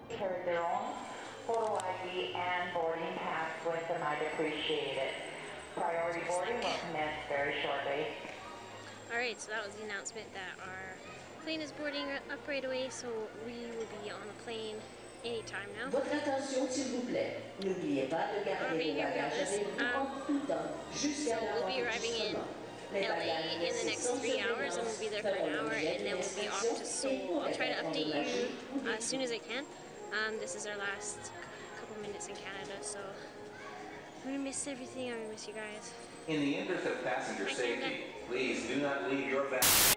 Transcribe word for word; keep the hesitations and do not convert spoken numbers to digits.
carry their own photo I D and boarding pass with them, I'd appreciate it. Priority boarding will commence very shortly. Alright, so that was the announcement that our plane is boarding up right away, so we will be on the plane anytime now. Votre attention s'il vous plaît. N'oubliez pas de garder vos bagages avec vous en tout temps jusqu'à so we'll be arriving in L A in the next three hours, and we'll be there for an hour, and then we'll be off to Seoul. I'll try to update you uh, as soon as I can. Um, this is our last couple minutes in Canada, so I'm gonna miss everything. I'm gonna miss you guys. In the interest of passenger Bye, safety, Canada. please do not leave your bag.